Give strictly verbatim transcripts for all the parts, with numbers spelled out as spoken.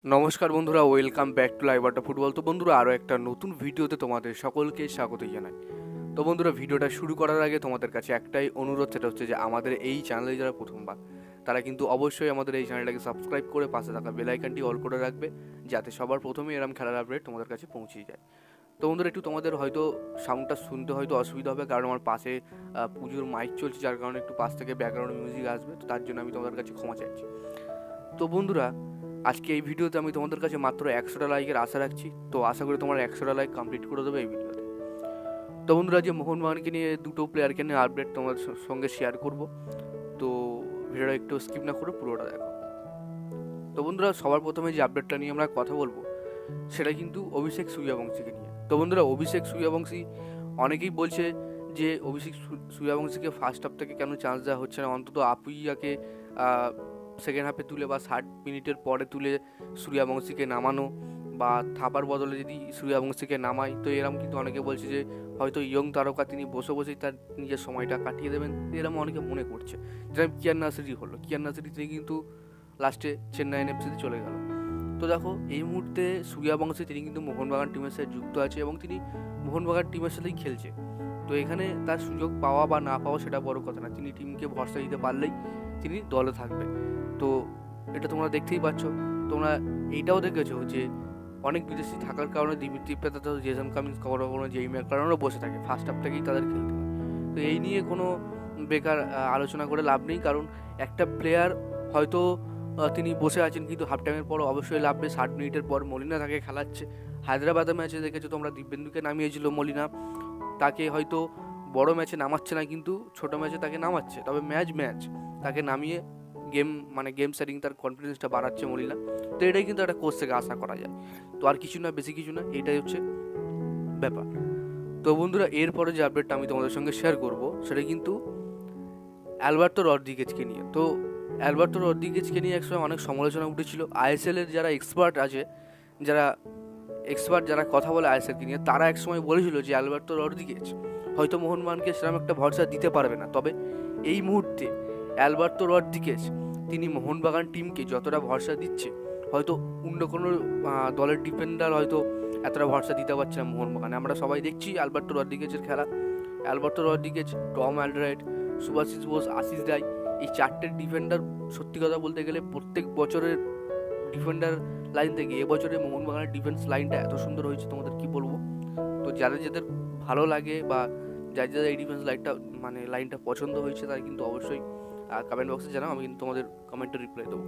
নমস্কার বন্ধুরা, welcome back to live Adda football. তো বন্ধুরা, আরও একটা নতুন ভিডিওতে তোমাদের সকলকে স্বাগত জানাই। তো বন্ধুরা, ভিডিওটা শুরু করার আগে তোমাদের কাছে একটাই অনুরোধ, সেটা হচ্ছে যে আমাদের এই চ্যানেলে যারা প্রথমবার, তারা কিন্তু অবশ্যই আমাদের এই চ্যানেলটাকে সাবস্ক্রাইব করে পাশে থাকা বেল আইকনটি অল করে রাখবে, যাতে সবার প্রথমে এরম খেলার আপডেট তোমাদের কাছে পৌঁছে যায়। তো বন্ধুরা, একটু তোমাদের হয়তো সাউন্ডটা শুনতে হয়তো অসুবিধা হবে, কারণ আমার পাশে পুজোর মাইক চলছে, যার কারণে একটু পাশ থেকে ব্যাকগ্রাউন্ড মিউজিক আসবে। তো তার জন্য আমি তোমাদের কাছে ক্ষমা চাইছি। তো বন্ধুরা, আজকে এই ভিডিওতে আমি তোমাদের কাছে মাত্র একশোটা লাইকের আশা রাখছি। তো আশা করি তোমার একশোটা লাইক কমপ্লিট করে দেবে এই ভিডিওতে। তো বন্ধুরা, যে মোহনবাগানকে নিয়ে দুটো প্লেয়ারকে নিয়ে আপডেট তোমাদের সঙ্গে শেয়ার করব। তো ভিডিওটা একটু স্কিপ না করে পুরোটা দেখো। তো বন্ধুরা, সবার প্রথমে যে আপডেটটা নিয়ে আমরা কথা বলবো, সেটা কিন্তু অভিষেক সূর্যবংশীকে নিয়ে। তো বন্ধুরা, অভিষেক সূর্যবংশী, অনেকেই বলছে যে অভিষেক সূর্যবংশীকে ফার্স্ট হাফ থেকে কেন চান্স দেওয়া হচ্ছে না, অন্তত আপুইয়াকে সেকেন্ড হাফে তুলে বা ষাট মিনিটের পরে তুলে সূর্যবংশীকে নামানো, বা থাপার বদলে যদি সূর্যবংশীকে নামায়। তো এরম কিন্তু অনেকে বলছে যে হয়তো ইয়ং তারকা তিনি বসে বসেই তার নিজের সময়টা কাটিয়ে দেবেন, এরম অনেকে মনে করছে। যেরকম কিয়ান নাসিরি হলো, কিয়ান নাসিরি তিনি কিন্তু লাস্টে চেন্নাই এফসিতে চলে গেল। তো দেখো, এই মুহূর্তে সূর্যবংশী তিনি কিন্তু মোহনবাগান টিমের সাথে যুক্ত আছে এবং তিনি মোহনবাগান টিমের সাথেই খেলছে। তো এখানে তার সুযোগ পাওয়া বা না পাওয়া সেটা বড় কথা না, তিনি টিমকে ভরসা দিতে পারলেই তিনি দলে থাকবে। তো এটা তোমরা দেখতেই পাচ্ছ। তোমরা এইটাও দেখেছো যে অনেক বিদেশি থাকার কারণে দিমিত্রি পেতাতো, জেসন কামিন্স, কখনো কখনো জেইমের কারণেও বসে থাকে, ফার্স্ট হাফ থেকেই তাদের খেলতে হয়। তো এই নিয়ে কোনো বেকার আলোচনা করে লাভ নেই, কারণ একটা প্লেয়ার হয়তো তিনি বসে আছেন, কিন্তু হাফ টাইমের পর অবশ্যই লাভবে। ষাট মিনিটের পর মলিনা তাকে খেলাচ্ছে। হায়দ্রাবাদের ম্যাচে দেখেছো তোমরা, দিব্যেন্দুকে নামিয়েছিল মলিনা, তাকে হয়তো বড় ম্যাচে নামাচ্ছে না, কিন্তু ছোট ম্যাচে তাকে নামাচ্ছে। তবে ম্যাচ ম্যাচ তাকে নামিয়ে গেম মানে গেম সেটিং তার কনফিডেন্সটা বাড়াচ্ছে মলিনা। তো এটাই কিন্তু একটা কোচ থেকে আশা করা যায়। তো আর কিছু না, বেশি কিছু না, এটাই হচ্ছে ব্যাপার। তো বন্ধুরা, এরপরে যে আপডেটটা আমি তোমাদের সঙ্গে শেয়ার করব, সেটা কিন্তু অ্যালবার্তো রদ্রিগেজকে নিয়ে। তো অ্যালবার্তো রদ্রিগেজকে নিয়ে একসময় অনেক সমালোচনা উঠেছিল। আইএসএল এর যারা এক্সপার্ট আছে, যারা এক্সপার্ট যারা কথা বলে আইএসএলকে নিয়ে, তারা একসময় বলেছিল যে অ্যালবার্তো রদ্রিগেজ হয়তো মোহনবাগানকে সেরকম একটা ভরসা দিতে পারবে না। তবে এই মুহূর্তে অ্যালবার্তো রদ্রিগেজ তিনি মোহনবাগান টিমকে যতটা ভরসা দিচ্ছে, হয়তো অন্য কোনো দলের ডিফেন্ডার হয়তো এতটা ভরসা দিতে পারছে না মোহনবাগানে। আমরা সবাই দেখছি অ্যালবার্তো রদ্রিগেজের খেলা। Alberto Rodriguez, Tom Aldred, Subhasish Bose, Ashish Rai, এই চারটে ডিফেন্ডার সত্যি কথা বলতে গেলে প্রত্যেক বছরের ডিফেন্ডার লাইন থেকে এবছরে মোহনবাগানের ডিফেন্স লাইনটা এত সুন্দর হয়েছে, তোমাদের কি বলবো। তো যাদের যাদের ভালো লাগে বা যাদের যাদের এই ডিফেন্স লাইনটা মানে লাইনটা পছন্দ হয়েছে, তারা কিন্তু অবশ্যই কমেন্ট বক্সে জানাও, আমি কিন্তু তোমাদের কমেন্টে রিপ্লাই দেবো।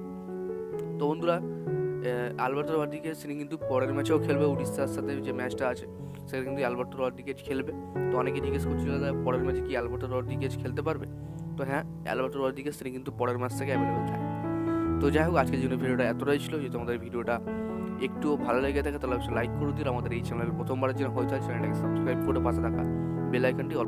তো বন্ধুরা, অ্যালবার্তো রদ্রিগেজ তিনি কিন্তু পরের ম্যাচেও খেলবে, উড়িষ্যার সাথে যে ম্যাচটা আছে সেটা কিন্তু অ্যালবার্তো রদ্রিগেজ খেলবে। তো অনেকে জিজ্ঞেস করছিল পরের ম্যাচে কি অ্যালবার্তো রদ্রিগেজ খেলতে পারবে। তো হ্যাঁ, অ্যালবার্তো রদ্রিগেজ তিনি কিন্তু পরের ম্যাচ থেকে অ্যাভেলেবেল থাকে। তো যাই হোক, আজকের জন্য ভিডিওটা এতটাই ছিল। যদি তোমাদের ভিডিওটা একটু ভালো লেগে থাকে তাহলে অবশ্যই লাইক করে দিন। আমাদের এই চ্যানেল প্রথমবারের জন্য হয়তো চ্যানেলটাকে সাবস্ক্রাইব করে পাশে থাকা বেল আইকনটি